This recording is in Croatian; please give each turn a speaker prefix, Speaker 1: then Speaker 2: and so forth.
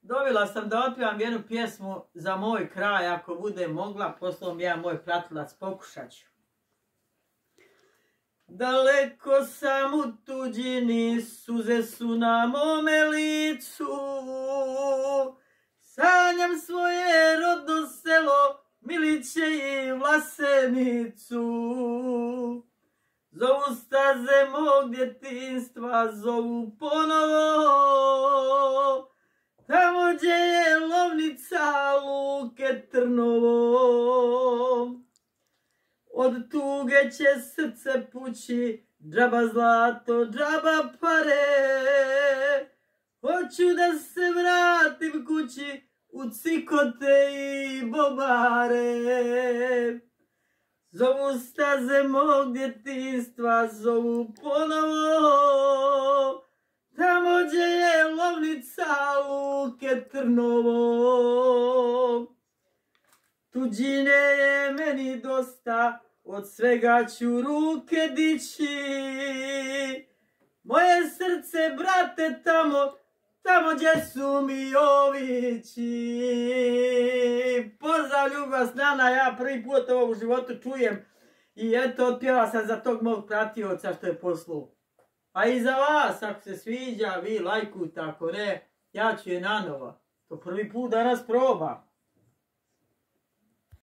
Speaker 1: Dobila sam da otpivam jednu pjesmu za moj kraj, ako bude mogla, poslom ja moj pratilac, pokušat ću. Daleko sam u tuđini, suze su na mome licu, sanjam svoje rodno selo, Miliće i Vlasenicu. Zovu staze mog djetinstva, zovu ponovo, tamo gdje je lovnica Luke Trnovo. Od tuge će srce pući, džaba zlato, džaba pare. Hoću da se vratim kući u cikote i bobare. Zovu staze mog djetinstva, zovu ponovo, tamo gdje je lovnica Luke Trnovo. Tuđine je meni dosta, od svega ću ruke dići. Moje srce, brate, tamo gdje su mi ovići. Pozdrav ljubasnana, ja prvi put ovo u životu čujem. I eto, otpjeva sam za tog mog pratioca što je poslao. A i za vas, ako se sviđa, vi lajkujte, ako ne, ja ću je nanovo. To prvi put danas probam.